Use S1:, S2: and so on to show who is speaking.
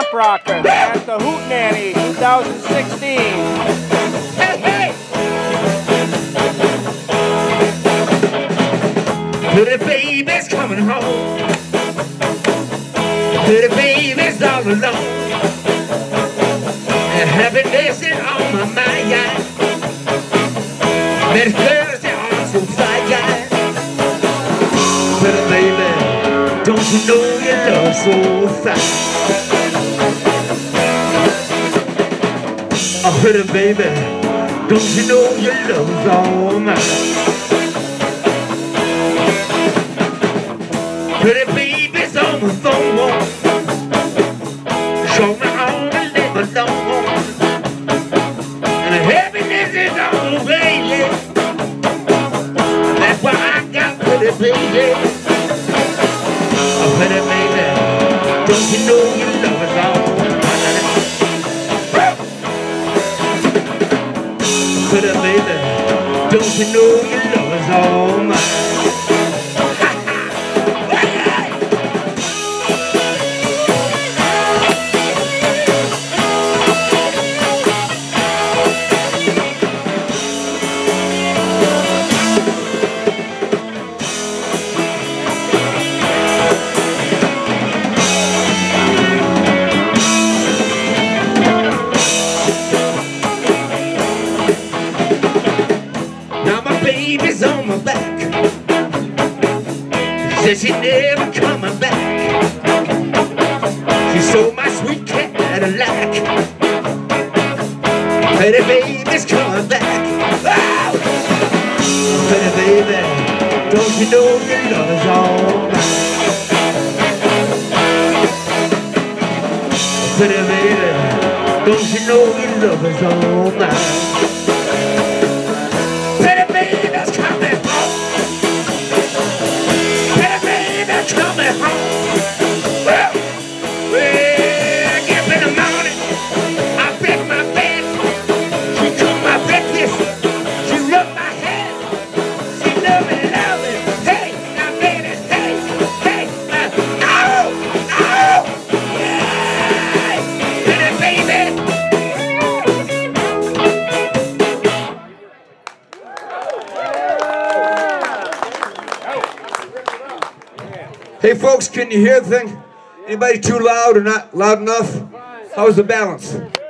S1: Stomp Rockers at the HOOT a-NANNY 2016.
S2: Hey, hey! Pretty baby's coming home. Pretty baby's all alone. And happiness is on my mind, yeah. Many girls, they are so fly, yeah. Pretty baby, don't you know your love's so fine? Oh, pretty baby, don't you know your love's all mine? Pretty baby's on the phone. Show me all the live alone. And the happiness is on the way, yeah. That's why I got pretty baby. Oh, pretty baby, don't you know your love is all mine? Pretty baby, don't you know your love is all mine? Baby's on my back. Says she never coming back. She sold my sweet Cadillac. Pretty baby's coming back. Oh! Pretty baby, don't you know your love is all mine? Pretty baby, don't you know your love is all mine? Hey folks, can you hear the thing? Anybody too loud or not loud enough? How's the balance?